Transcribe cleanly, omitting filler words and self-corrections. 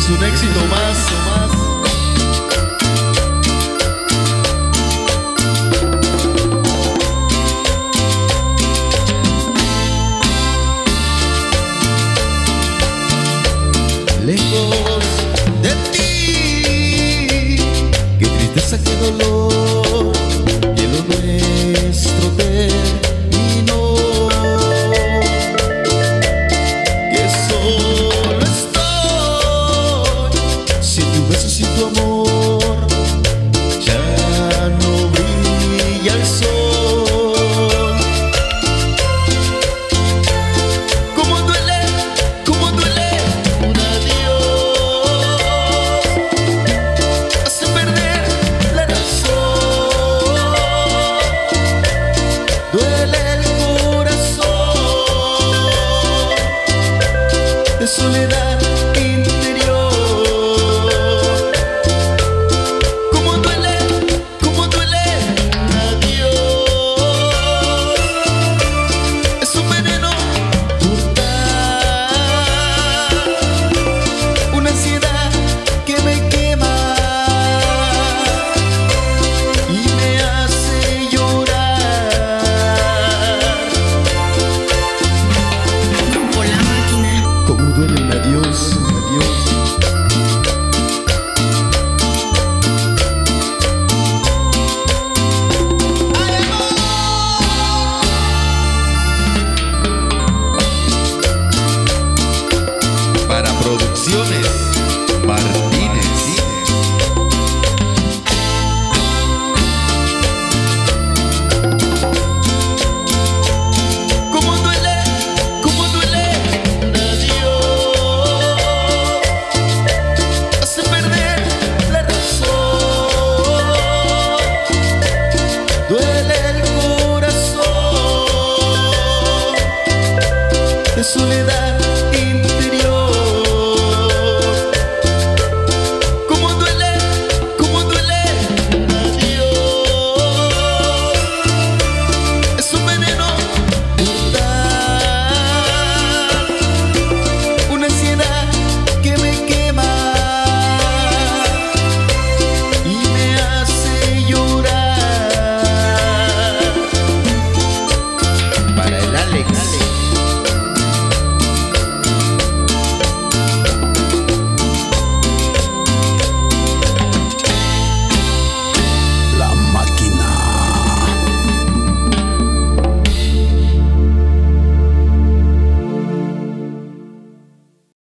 es un éxito más. Lejos de ti, qué tristeza, qué dolor, que lo nuestro terminó, que solo estoy sin tu beso, sin tu amor, ya no brilla el sol. Cómo duele un adiós, hace perder la razón, duele el corazón de soledad interior. Cómo duele un adiós, es un veneno mortal, una ansiedad que me quema y me hace llorar. Grupo La Máquina. Cómo duele un adiós, un adiós. Para Producciones Martínez. Cómo duele un adiós, hace perder la razón, duele el corazón de soledad interior.